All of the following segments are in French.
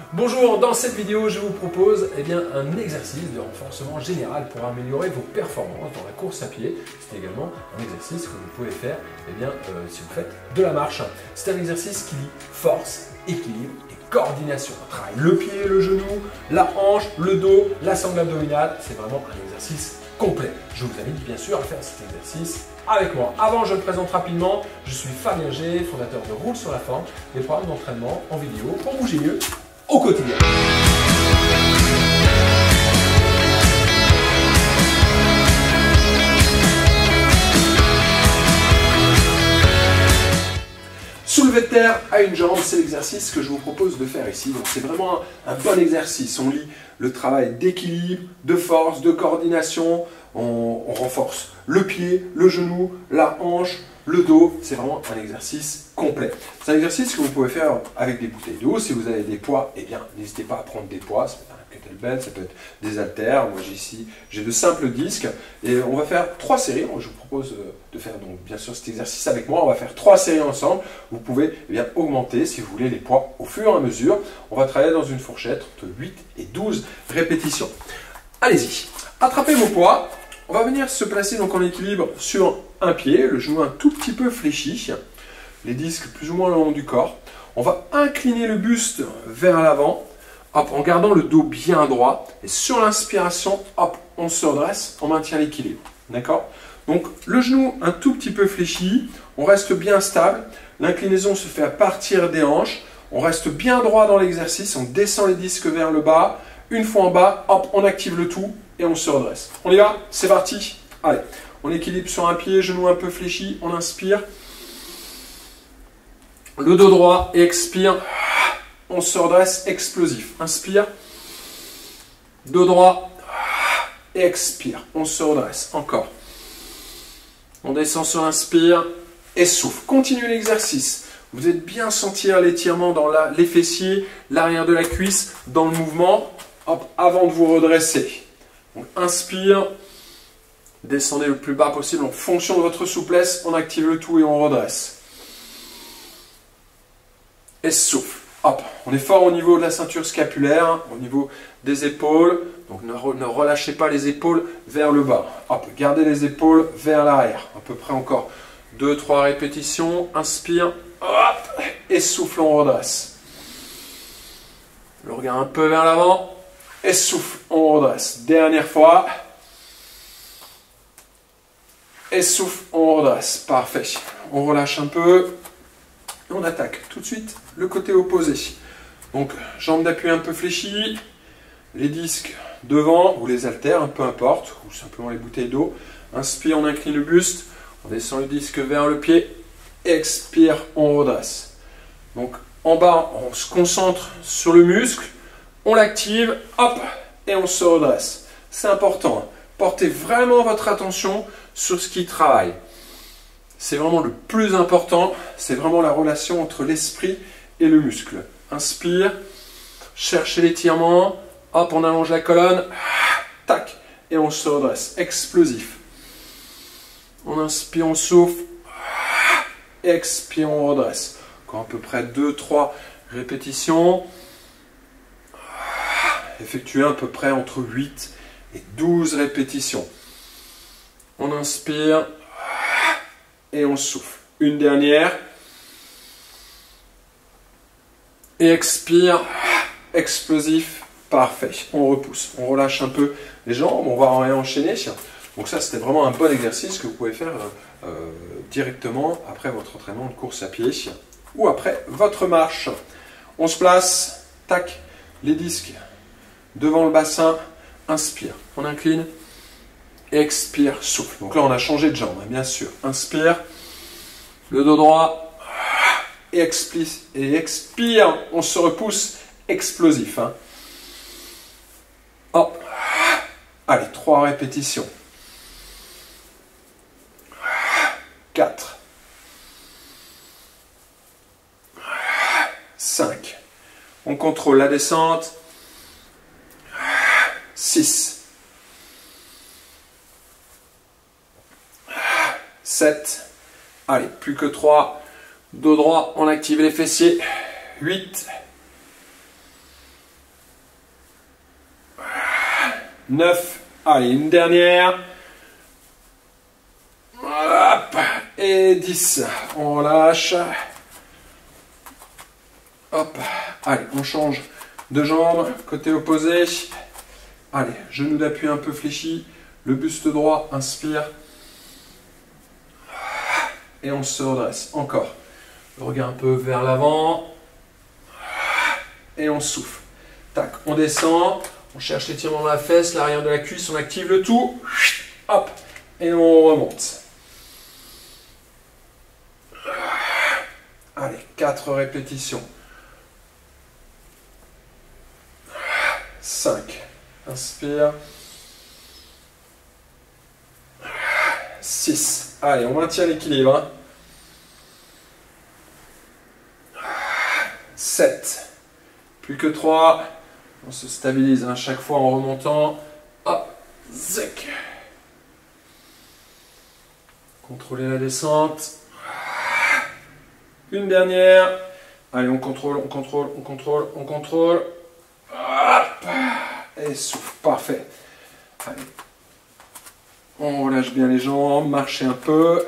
Bonjour, dans cette vidéo, je vous propose un exercice de renforcement général pour améliorer vos performances dans la course à pied. C'est également un exercice que vous pouvez faire si vous faites de la marche. C'est un exercice qui lie force, équilibre et coordination. On travaille le pied, le genou, la hanche, le dos, la sangle abdominale. C'est vraiment un exercice complet. Je vous invite bien sûr à faire cet exercice avec moi. Avant, je me présente rapidement. Je suis Fabien G, fondateur de Roule sur la forme, des programmes d'entraînement en vidéo pour bouger mieux au quotidien. Soulevé de terre à une jambe, c'est l'exercice que je vous propose de faire ici. Donc c'est vraiment un bon exercice. On lie le travail d'équilibre, de force, de coordination. On renforce le pied, le genou, la hanche, le dos. C'est vraiment un exercice complet. C'est un exercice que vous pouvez faire avec des bouteilles d'eau. Si vous avez des poids, n'hésitez pas à prendre des poids. Ça peut être un kettlebell, ça peut être des haltères. Moi j'ai de simples disques. Et on va faire 3 séries. Je vous propose de faire donc bien sûr cet exercice avec moi. On va faire 3 séries ensemble. Vous pouvez augmenter si vous voulez les poids au fur et à mesure. On va travailler dans une fourchette entre 8 et 12 répétitions. Allez-y, attrapez vos poids. On va venir se placer donc en équilibre sur un pied, le genou un tout petit peu fléchi, les disques plus ou moins le long du corps. On va incliner le buste vers l'avant, en gardant le dos bien droit. Et sur l'inspiration, on se redresse, on maintient l'équilibre. D'accord? Donc le genou un tout petit peu fléchi, on reste bien stable. L'inclinaison se fait à partir des hanches. On reste bien droit dans l'exercice, on descend les disques vers le bas. Une fois en bas, on active le tout et on se redresse. On y va? C'est parti. Allez, on équilibre sur un pied, genou un peu fléchi, on inspire. Le dos droit et expire. On se redresse, explosif. Inspire. Dos droit et expire. On se redresse. Encore. On descend sur l'inspire et souffle. Continuez l'exercice. Vous êtes bien sentir l'étirement dans les fessiers, l'arrière de la cuisse, dans le mouvement, avant de vous redresser. Donc, inspire, descendez le plus bas possible en fonction de votre souplesse, on active le tout et on redresse. Et souffle. On est fort au niveau de la ceinture scapulaire, au niveau des épaules. Donc ne relâchez pas les épaules vers le bas. Gardez les épaules vers l'arrière. À peu près encore 2-3 répétitions. Inspire, et souffle, on redresse. Le regard un peu vers l'avant. Et souffle, on redresse. Dernière fois. Et souffle, on redresse. Parfait. On relâche un peu. Et on attaque tout de suite le côté opposé. Donc, jambes d'appui un peu fléchies. Les disques devant ou les haltères, peu importe. Ou simplement les bouteilles d'eau. Inspire, on incline le buste. On descend le disque vers le pied. Expire, on redresse. Donc, en bas, on se concentre sur le muscle. On l'active, et on se redresse. C'est important. Portez vraiment votre attention sur ce qui travaille. C'est vraiment le plus important. C'est vraiment la relation entre l'esprit et le muscle. Inspire. Cherchez l'étirement. On allonge la colonne. Tac. Et on se redresse. Explosif. On inspire, on souffle. Expire, on redresse. Encore à peu près 2-3 répétitions. Effectuez à peu près entre 8 et 12 répétitions. On inspire et on souffle. Une dernière. Et expire. Explosif. Parfait. On repousse. On relâche un peu les jambes. On va réenchaîner. Donc ça, c'était vraiment un bon exercice que vous pouvez faire directement après votre entraînement de course à pied ou après votre marche. On se place. Tac. Les disques devant le bassin, inspire, on incline, expire, souffle. Donc là, on a changé de jambe, bien sûr. Inspire, le dos droit, et expire, on se repousse, explosif. Allez, 3 répétitions. 4. 5. On contrôle la descente. 6, 7, allez, plus que 3, dos droit, on active les fessiers, 8, 9. Allez, une dernière. Hop. Et 10. On relâche. Hop. Allez, on change de jambe. Côté opposé. Allez, genou d'appui un peu fléchi. Le buste droit, inspire. Et on se redresse. Encore. Le regard un peu vers l'avant. Et on souffle. Tac, on descend. On cherche l'étirement de la fesse, l'arrière de la cuisse. On active le tout. Hop. Et on remonte. Allez, 4 répétitions. 5. Inspire. 6. Allez, on maintient l'équilibre. 7. Plus que 3. On se stabilise chaque fois en remontant. Hop. Zec. Contrôlez la descente. Une dernière. Allez, on contrôle, on contrôle, on contrôle, on contrôle. Hop. Et souffle. Parfait. Allez. On relâche bien les jambes, marchez un peu.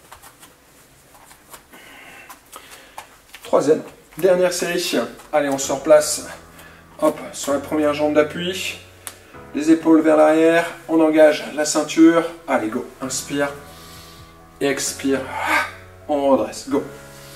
Troisième, dernière série. Allez, on se replace. Hop, sur la première jambe d'appui. Les épaules vers l'arrière. On engage la ceinture. Allez, go. Inspire. Et expire. On redresse. Go.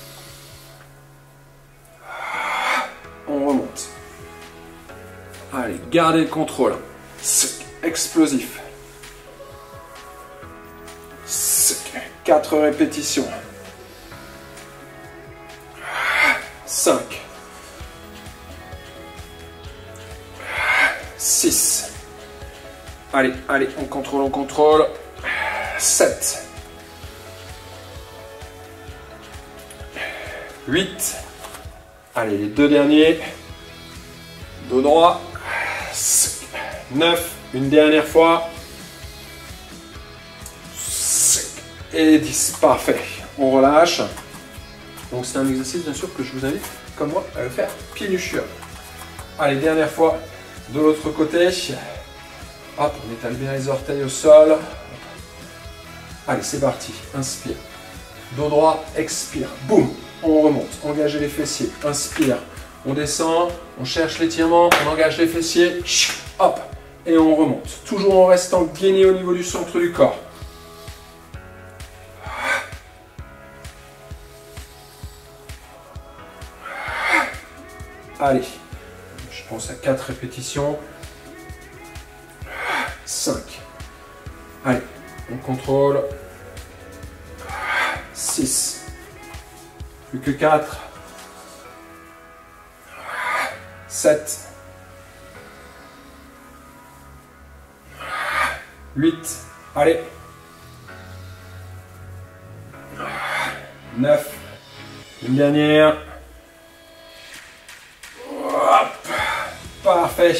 On remonte. Allez, gardez le contrôle. Explosif. 4 répétitions. 5. 6. Allez, allez, on contrôle, on contrôle. 7. 8. Allez, les deux derniers. Dos droit. 9. Une dernière fois. Et 10. Parfait. On relâche. Donc c'est un exercice bien sûr que je vous invite, comme moi, à le faire pieds nus. Allez, dernière fois. De l'autre côté. Hop, on étale bien les orteils au sol. Allez, c'est parti. Inspire. Dos droit, expire. Boum. On remonte. Engagez les fessiers. Inspire. On descend. On cherche l'étirement. On engage les fessiers. Hop. Et on remonte. Toujours en restant gainé au niveau du centre du corps. Allez. Je pense à 4 répétitions. 5. Allez. On contrôle. 6. Plus que 4. 7. 8. Allez. 9. Une dernière. Hop. Parfait.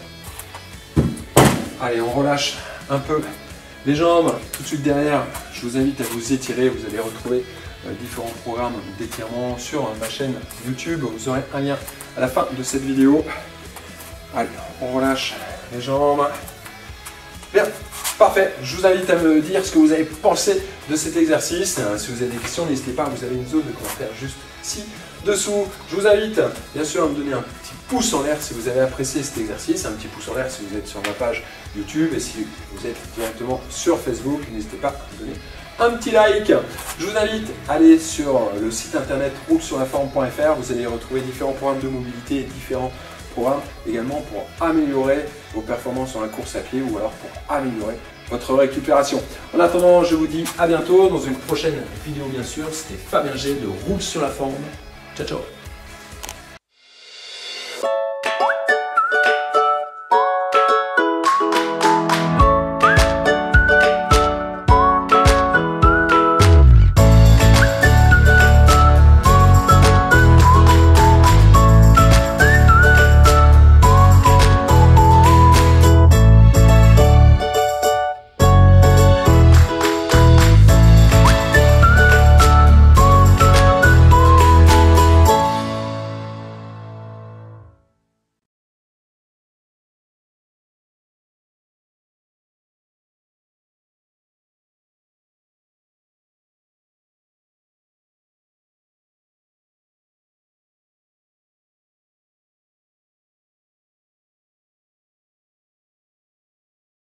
Allez, on relâche un peu les jambes. Tout de suite derrière, je vous invite à vous étirer. Vous allez retrouver différents programmes d'étirement sur ma chaîne YouTube. Vous aurez un lien à la fin de cette vidéo. Allez, on relâche les jambes. Bien, parfait. Je vous invite à me dire ce que vous avez pensé de cet exercice. Si vous avez des questions, n'hésitez pas, vous avez une zone de commentaires juste ci-dessous. Je vous invite bien sûr à me donner un petit pouce en l'air si vous avez apprécié cet exercice, un petit pouce en l'air si vous êtes sur ma page YouTube et si vous êtes directement sur Facebook, n'hésitez pas à me donner un petit like. Je vous invite à aller sur le site internet roulesurlaforme.fr. Vous allez retrouver différents programmes de mobilité et différents programmes également pour améliorer vos performances dans la course à pied ou alors pour améliorer votre récupération. En attendant, je vous dis à bientôt dans une prochaine vidéo bien sûr. C'était Fabien G de Roule sur la Forme. Ciao, ciao.